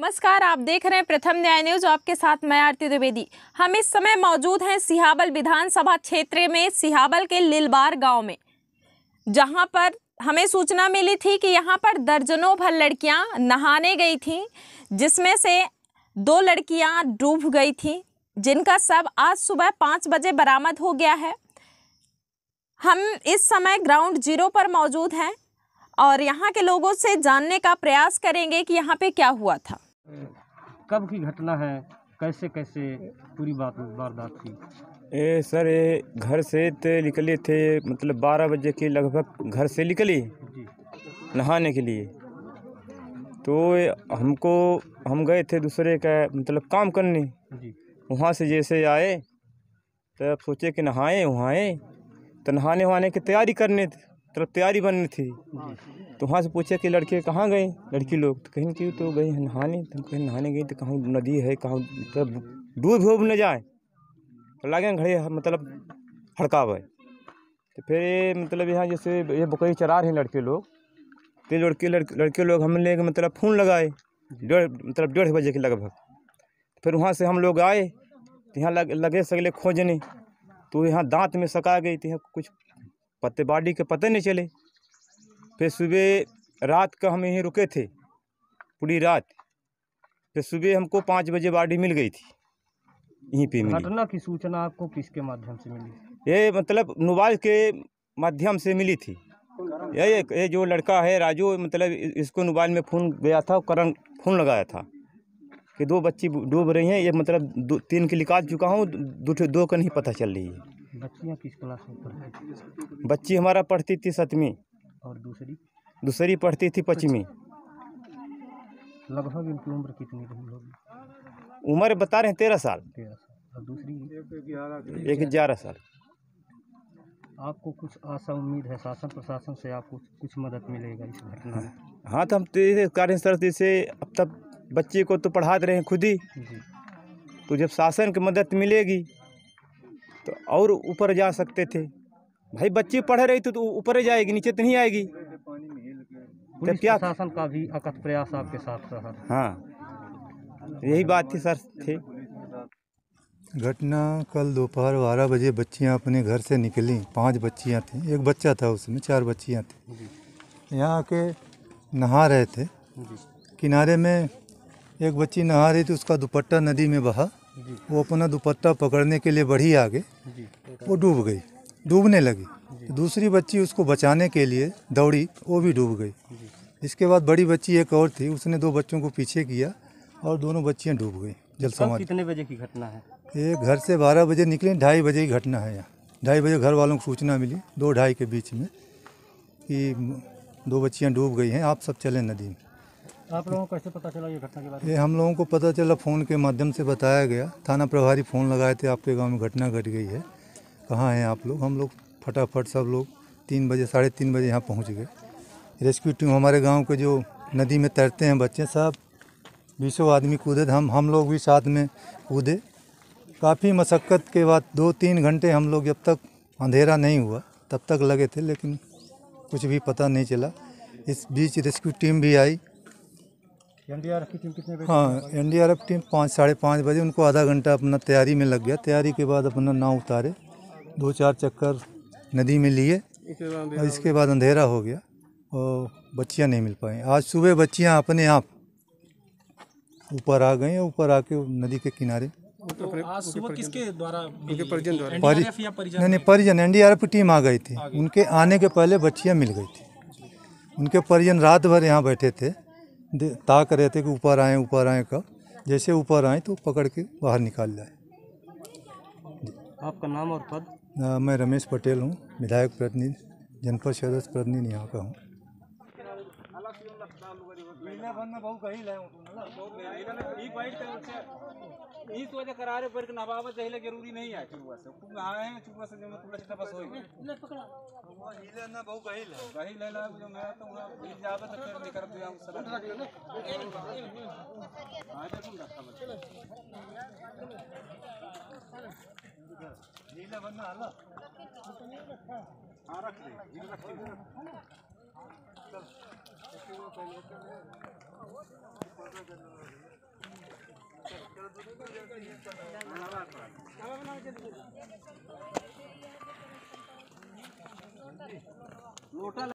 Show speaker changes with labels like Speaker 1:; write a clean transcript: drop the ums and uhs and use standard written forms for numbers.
Speaker 1: नमस्कार, आप देख रहे हैं प्रथम न्याय न्यूज। आपके साथ मैं आरती द्विवेदी। हम इस समय मौजूद हैं सिहाबल विधानसभा क्षेत्र में, सिहाबल के लिलबार गांव में, जहां पर हमें सूचना मिली थी कि यहां पर दर्जनों भर लड़कियां नहाने गई थीं, जिसमें से 2 लड़कियां डूब गई थीं, जिनका शव आज सुबह 5 बजे बरामद हो गया है। हम इस समय ग्राउंड जीरो पर मौजूद हैं और यहाँ के लोगों से जानने का प्रयास करेंगे कि यहाँ पे क्या हुआ था।
Speaker 2: कब की घटना है, कैसे कैसे पूरी वारदात थी?
Speaker 3: सर ये घर से निकले थे, मतलब 12 बजे के लगभग घर से निकली
Speaker 2: जी
Speaker 3: नहाने के लिए। तो हम गए थे दूसरे का मतलब काम करने।
Speaker 2: जी
Speaker 3: वहाँ से जैसे आए तब सोचे कि नहाएं, वहाँ आए तो नहाने की तैयारी करने तरफ तैयारी बननी थी। तो वहाँ से पूछे कि लड़के कहाँ गए, लड़की लोग तो कहीं कि तो गई हैं नहाने। तो कहीं नहाने गई तो कहाँ नदी है, कहाँ मतलब डूब न जाए तो लगे घड़े मतलब हड़कावे। तो फिर ये मतलब यहाँ जैसे ये बकरी चरा रहे हैं लड़के लोग, तो लड़के लोग हमने मतलब फ़ोन लगाए 1:30 बजे के लगभग। फिर वहाँ से हम लोग आए तो यहाँ लगे सगले खोजने। तो यहाँ दांत में सका गई थी, कुछ पत्ते बाडी के पते नहीं चले। फिर सुबह रात का हम यहीं रुके थे पूरी रात। फिर सुबह हमको 5 बजे बाडी मिल गई थी, यहीं पे मिली।
Speaker 2: घटना की सूचना आपको किसके माध्यम से मिली?
Speaker 3: ये मतलब मोबाइल के माध्यम से मिली थी। ये जो लड़का है राजू, मतलब इसको मोबाइल में फ़ोन गया था, करंट फ़ोन लगाया था कि 2 बच्ची डूब रही हैं। ये मतलब 3 की निकाल चुका हूँ, 2 का नहीं पता चल रही है।
Speaker 2: बच्चियाँ किस क्लास में पढ़ती थी?
Speaker 3: बच्ची हमारा पढ़ती थी 7वीं
Speaker 2: और
Speaker 3: दूसरी पढ़ती थी 5वीं।
Speaker 2: लगभग इनकी उम्र कितनी रही होगी?
Speaker 3: उम्र बता रहे हैं 13 साल,
Speaker 2: 13 साल। और दूसरी
Speaker 3: एक 11 साल।
Speaker 2: आपको कुछ आशा उम्मीद है शासन प्रशासन से आपको कुछ मदद मिलेगा इस घटना में?
Speaker 3: हाँ, तो हम तो ये कार्य सर से अब तक बच्चे को तो पढ़ा रहे हैं खुद ही।
Speaker 2: जी
Speaker 3: तो जब शासन की मदद मिलेगी तो और ऊपर जा सकते थे। भाई बच्ची पढ़ रही तो ऊपर ही जाएगी, नीचे तो नहीं आएगी।
Speaker 2: पुलिस
Speaker 3: क्या
Speaker 2: प्रशासन का भी अकथ प्रयास आपके साथ रहा?
Speaker 3: हाँ, यही बात थी सर थे।
Speaker 4: घटना कल दोपहर 12 बजे बच्चियां अपने घर से निकली। 5 बच्चियां थीं, एक बच्चा था, उसमें 4 बच्चियां थीं। यहाँ आके नहा रहे थे। किनारे में एक बच्ची नहा रही थी, उसका दुपट्टा नदी में बहा। वो अपना दुपट्टा पकड़ने के लिए बढ़ी आगे, वो डूब गई, डूबने लगी। तो दूसरी बच्ची उसको बचाने के लिए दौड़ी, वो भी डूब गई। इसके बाद बड़ी बच्ची एक और थी, उसने 2 बच्चों को पीछे किया और दोनों बच्चियां डूब गई जल समाधि।
Speaker 2: कितने बजे की घटना है?
Speaker 4: ये घर से 12 बजे निकले, 2:30 बजे की घटना है। यहाँ 2:30 बजे घर वालों को सूचना मिली, 2-2:30 के बीच में, कि 2 बच्चियां डूब गई हैं, आप सब चले नदी में।
Speaker 2: आप लोगों को कैसे पता चला ये घटना के बारे में?
Speaker 4: ये हम लोगों को पता चला, फ़ोन के माध्यम से बताया गया। थाना प्रभारी फ़ोन लगाए थे, आपके गांव में घटना घट गई है, कहाँ हैं आप लोग? हम लोग फटाफट सब लोग 3 बजे 3:30 बजे यहाँ पहुँच गए। रेस्क्यू टीम, हमारे गाँव के जो नदी में तैरते हैं बच्चे साहब, 20 आदमी कूदे, हम लोग भी साथ में कूदे। काफ़ी मशक्क़त के बाद 2-3 घंटे हम लोग, जब तक अंधेरा नहीं हुआ तब तक लगे थे, लेकिन कुछ भी पता नहीं चला। इस बीच रेस्क्यू टीम भी आई।
Speaker 2: एनडीआरएफ की टीम कितने बजे?
Speaker 4: हाँ, एनडीआरएफ टीम 5-5:30 बजे, उनको आधा घंटा अपना तैयारी में लग गया। तैयारी के बाद अपना नाव उतारे, 2-4 चक्कर नदी में लिए और इसके बाद अंधेरा हो गया और बच्चियाँ नहीं मिल पाई। आज सुबह बच्चियाँ अपने आप ऊपर आ गई, ऊपर आके नदी के किनारे।
Speaker 5: तो आज सुबह किसके द्वारा?
Speaker 2: परिजन द्वारा?
Speaker 5: एनडीआरएफ या परिजन?
Speaker 4: नहीं, परिजन, एनडीआरएफ की टीम आ गई थी। उनके आने के पहले बच्चियाँ मिल गई थी। उनके परिजन रात भर यहाँ बैठे थे, ताक रहे थे कि ऊपर आएँ कब। जैसे ऊपर आए तो पकड़ के बाहर निकाल जाए।
Speaker 2: आपका नाम और पद?
Speaker 4: मैं रमेश पटेल हूँ, विधायक प्रतिनिधि, जनपद सदस्य प्रतिनिधि यहाँ का हूँ।
Speaker 5: इस वजह करारे पर नवाबत जहिले जरूरी नहीं है। चुवा से खूब नहाए हैं, चुवा से जो थोड़ा सा बस होई ले पकड़ा हिले ना बहु गही लेला जो मैं तो मिल जावे तो फिर निकर दिया हम सब रख ले। हां देखो रखा बस हिले बनना हला। हां रख दे, हिले रख दे। चल लोटा